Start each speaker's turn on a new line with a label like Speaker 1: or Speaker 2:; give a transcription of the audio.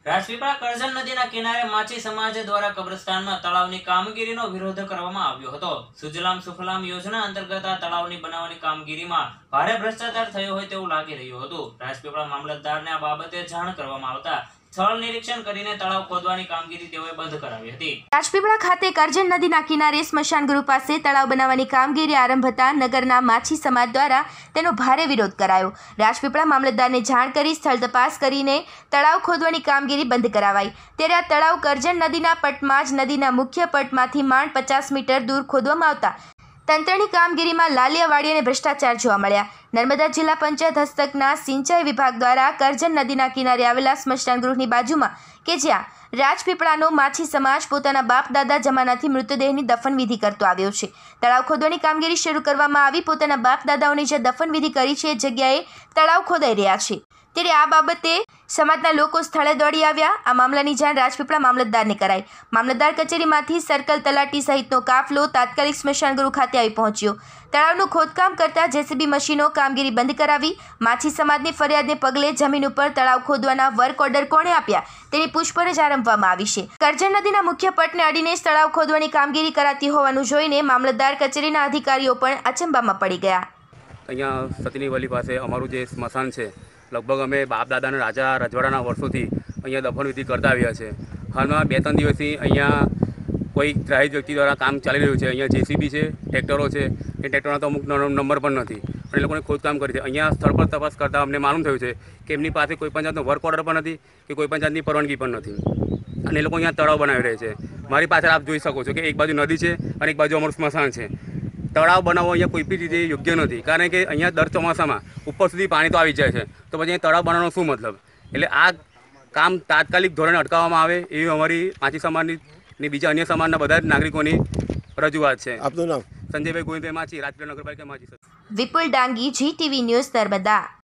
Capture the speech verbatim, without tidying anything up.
Speaker 1: રાજપીપળા કરજણ નદીના કિનારે માછી સમાજ દ્વારા કબ્રસ્તાનમાં તળાવની કામગીરીનો વિરોધ કરવામાં આવ્યો હતો। સુજલામ સુફલામ યોજના અંતર્ગત આ તળાવની બનાવવાની કામગીરીમાં ભારે ભ્રષ્ટાચાર થયો હોય તેવું લાગી રહ્યું હતું। રાજપીપળા મામલતદારને આ બાબતે જાણ કરવામાં આવતા સ્થળ નિરીક્ષણ કરીને તળાવ ખોદવાની કામગીરી તેઓએ બંધ કરાવી હતી।
Speaker 2: રાજપીપળા ખાતે કરજણ નદીના કિનારે સ્મશાન ગૃહ પાસે તળાવ બનાવવાની કામગીરી આરંભ થતા નગરના માછી સમાજ દ્વારા તેનો ભારે વિરોધ કરાયો। રાજપીપળા મામલતદારને જાણ કરી સ્થળ તપાસ કરીને તળાવ ખોદવાની કામગીરી બંધ કરાવાઈ। ત્યારે આ તળાવ કરજણ નદીના પટમાં જ નદીના મુખ્ય પટમાંથી માંડ પચાસ મીટર દૂર ખોદવામાં આવતા તંત્રની કામગીરીમાં લાલિયાવાડી અને ભ્રષ્ટાચાર જોવા મળ્યા। નર્મદા જિલ્લા પંચાયત હસ્તકના સિંચાઈ વિભાગ દ્વારા કરજણ નદીના કિનારે આવેલા સ્મશાન ગૃહની બાજુમાં કે જ્યાં રાજપીપળાનો માછી સમાજ પોતાના બાપ દાદા જમાનાથી મૃતદેહની દફનવિધિ કરતો આવ્યો છે, તળાવ ખોદવાની કામગીરી શરૂ કરવામાં આવી। પોતાના બાપ દાદાઓની જે દફનવિધિ કરી છે એ જગ્યાએ તળાવ ખોદાઈ રહ્યા છે। ત્યારે આ બાબતે સમાજના લોકો સ્થળે દોડી આવ્યા। આ મામલાની જાણ રાજપીપળા મામલતદારને કરાઈ। મામલતદાર કચેરીમાંથી સર્કલ તલાટી સહિતનો કાફલો તાત્કાલિક સ્મશાન ગૃહ ખાતે આવી પહોંચ્યો। તળાવનું ખોદકામ કરતા જેસીબી મશીનો કામગીરી બંધ કરાવી। માછી સમાજની ફરિયાદને પગલે જમીન ઉપર તળાવ ખોદવાના વર્ક ઓર્ડર કોણે આપ્યા તેની પૂછપરછ આરંભવામાં આવી છે। કરજણ નદીના મુખ્ય પટને અડીને તળાવ ખોદવાની કામગીરી કરાતી હોવાનું જોઈને મામલતદાર કચેરીના અધિકારીઓ પણ અચંબામાં પડી ગયા।
Speaker 3: અહીંયા સતીની વલી પાસે અમારું જે સ્મશાન છે, લગભગ અમે બાપ દાદાના રાજા રજવાડાના વર્ષોથી અહીંયા દફનવિધિ કરતા આવ્યા છે। હાલમાં બે ત્રણ દિવસથી અહીંયા કોઈ ગ્રાહ્ય વ્યક્તિ દ્વારા કામ ચાલી રહ્યું છે। અહીંયા જેસીબી છે, ટ્રેક્ટરો છે, એ ટ્રેક્ટરના તો અમુક નંબર પણ નથી, પણ એ લોકોને ખોદકામ કરી છે। અહીંયા સ્થળ પર તપાસ કરતાં અમને માલુમ થયું છે કે એમની પાસે કોઈ પણ જાતનો વર્ક ઓર્ડર પણ નથી કે કોઈ પણ જાતની પરવાનગી પણ નથી, અને એ લોકો અહીંયા તળાવ બનાવી રહ્યા છે। મારી પાછળ આપ જોઈ શકો છો કે એક બાજુ નદી છે અને એક બાજુ અમારું સ્મશાન છે। તળાવ બનાવવો અહીંયા કોઈ બી રીતે યોગ્ય નથી, કારણ કે અહીંયા દર ચોમાસામાં ઉપર સુધી પાણી તો આવી જાય છે, તો પછી અહીંયા તળાવ બનાવવાનો શું મતલબ? એટલે આ કામ તાત્કાલિક ધોરણે અટકાવવામાં આવે એવી અમારી માછી સમાજની ને બીજા અન્ય સમાજના બધા જ નાગરિકોની રજૂઆત છે। આપનું નામ? સંજયભાઈ ગોવિંદભાઈ માછી, રાજપીપળા નગરપાલિકા Machhi.
Speaker 2: Vipul Dangi, Zee TV news, Narmada.